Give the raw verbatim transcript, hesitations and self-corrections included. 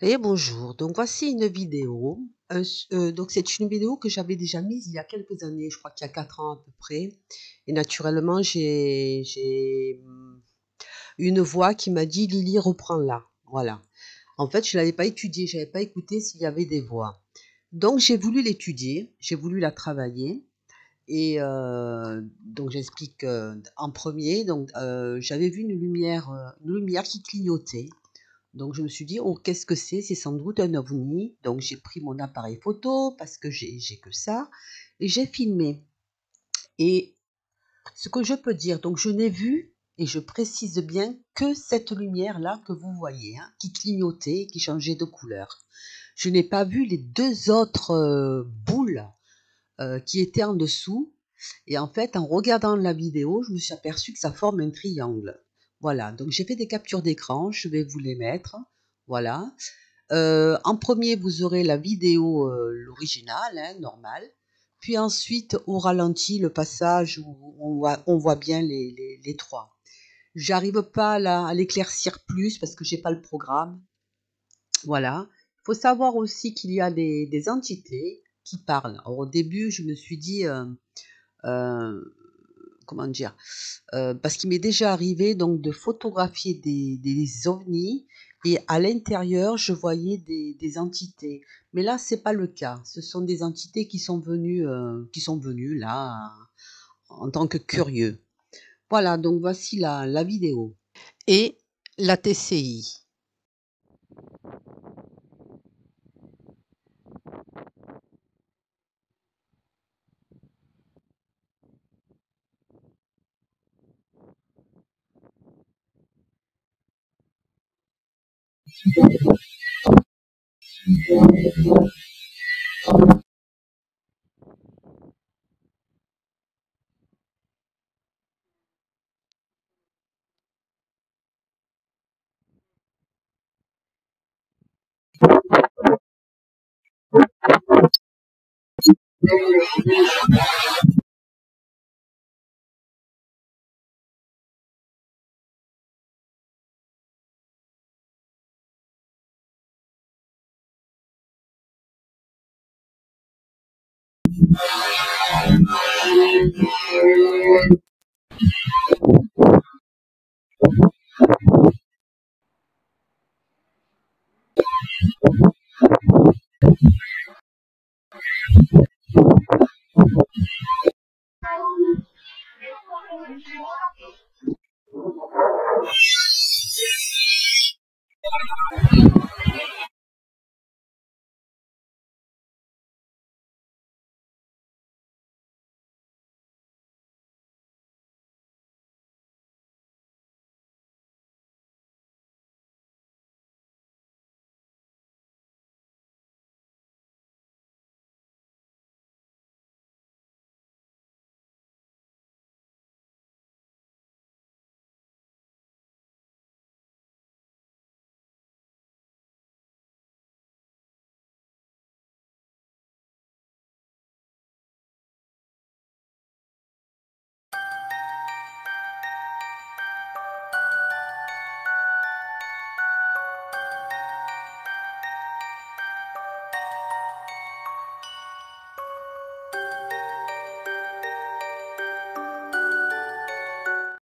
Et bonjour, donc voici une vidéo. euh, s- euh, donc c'est une vidéo que j'avais déjà mise il y a quelques années, je crois qu'il y a quatre ans à peu près. Et naturellement, j'ai j'ai hum, une voix qui m'a dit Lily, reprends-la. Voilà. En fait, je l'avais pas étudiée, je n'avais pas écouté s'il y avait des voix. Donc j'ai voulu l'étudier, j'ai voulu la travailler. Et euh, donc j'explique euh, en premier. Donc euh, j'avais vu une lumière, euh, une lumière qui clignotait. Donc je me suis dit: «Oh, qu'est-ce que c'est? C'est sans doute un ovni». Donc j'ai pris mon appareil photo parce que j'ai j'ai que ça et j'ai filmé. Et ce que je peux dire, donc je n'ai vu, et je précise bien, que cette lumière-là que vous voyez, hein, qui clignotait, qui changeait de couleur. Je n'ai pas vu les deux autres, heu, boules, heu, qui étaient en dessous. Et en fait, en regardant la vidéo, je me suis aperçue que ça forme un triangle. Voilà, donc j'ai fait des captures d'écran, je vais vous les mettre. Voilà. Euh, en premier, vous aurez la vidéo, euh, l'original, hein, normal. Puis ensuite, au ralenti, le passage où on voit, on voit bien les, les, les trois. J'arrive pas là à l'éclaircir plus parce que j'ai pas le programme. Voilà. Il faut savoir aussi qu'il y a des, des entités qui parlent. Alors, au début, je me suis dit, euh, euh, comment dire, euh, parce qu'il m'est déjà arrivé donc de photographier des, des ovnis, et à l'intérieur je voyais des, des entités. Mais là c'est pas le cas. Ce sont des entités qui sont venues, euh, qui sont venues là en tant que curieux. Voilà, donc voici la, la vidéo et la T C I.